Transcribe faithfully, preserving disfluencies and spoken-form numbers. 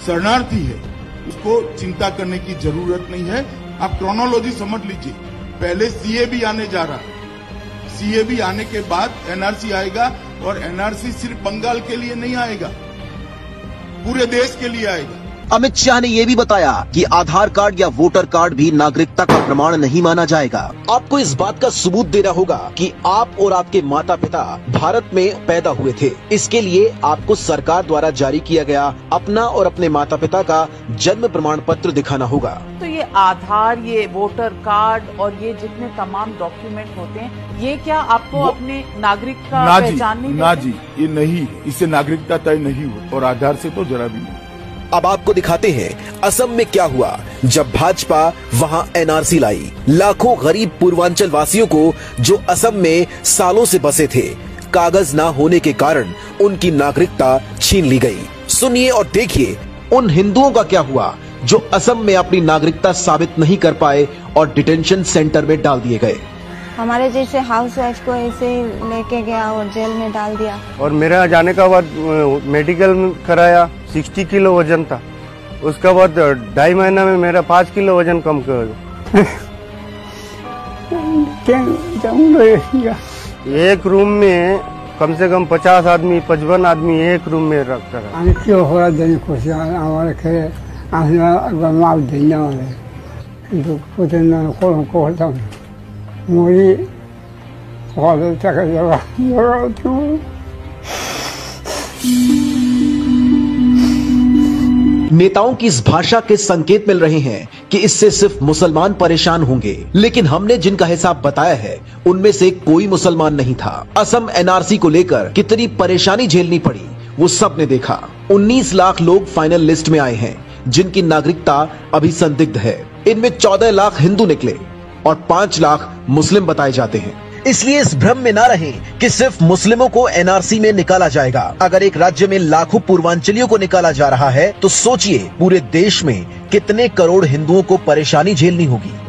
शरणार्थी है उसको चिंता करने की जरूरत नहीं है। आप क्रोनोलॉजी समझ लीजिए, पहले सीए भी आने जा रहा है, सीए भी आने के बाद एनआरसी आएगा और एनआरसी सिर्फ बंगाल के लिए नहीं आएगा, पूरे देश के लिए आएगा। अमित शाह ने यह भी बताया कि आधार कार्ड या वोटर कार्ड भी नागरिकता का प्रमाण नहीं माना जाएगा। आपको इस बात का सबूत देना होगा कि आप और आपके माता पिता भारत में पैदा हुए थे। इसके लिए आपको सरकार द्वारा जारी किया गया अपना और अपने माता पिता का जन्म प्रमाण पत्र दिखाना होगा। तो ये आधार, ये वोटर कार्ड और ये जितने तमाम डॉक्यूमेंट होते हैं, ये क्या आपको अपने नागरिक का पहचान नहीं देते? ना जी, ये नहीं, इससे नागरिकता तय नहीं हो और आधार से तो जरा भी नहीं। अब आपको दिखाते हैं असम में क्या हुआ जब भाजपा वहां एनआरसी लाई। लाखों गरीब पूर्वांचल वासियों को जो असम में सालों से बसे थे, कागज ना होने के कारण उनकी नागरिकता छीन ली गई। सुनिए और देखिए उन हिंदुओं का क्या हुआ जो असम में अपनी नागरिकता साबित नहीं कर पाए और डिटेंशन सेंटर में डाल दिए गए। हमारे जैसे हाउस वाइफ को ऐसे लेके गया और जेल में डाल दिया। और मेरा जाने का बाद मेडिकल कराया, साठ किलो वजन था, उसका बाद ढाई महीना में मेरा पाँच किलो वजन कम कर एक रूम में कम से कम पचास आदमी पचपन आदमी एक रूम में रखता है। क्यों हो रहा मुझे नेताओं की इस भाषा के संकेत मिल रहे हैं कि इससे सिर्फ मुसलमान परेशान होंगे, लेकिन हमने जिनका हिसाब बताया है उनमें से कोई मुसलमान नहीं था। असम एनआरसी को लेकर कितनी परेशानी झेलनी पड़ी वो सब ने देखा। उन्नीस लाख लोग फाइनल लिस्ट में आए हैं जिनकी नागरिकता अभी संदिग्ध है। इनमें चौदह लाख हिंदू निकले और पांच लाख मुस्लिम बताए जाते हैं। इसलिए इस भ्रम में ना रहें कि सिर्फ मुस्लिमों को एनआरसी में निकाला जाएगा। अगर एक राज्य में लाखों पूर्वांचलियों को निकाला जा रहा है तो सोचिए पूरे देश में कितने करोड़ हिंदुओं को परेशानी झेलनी होगी।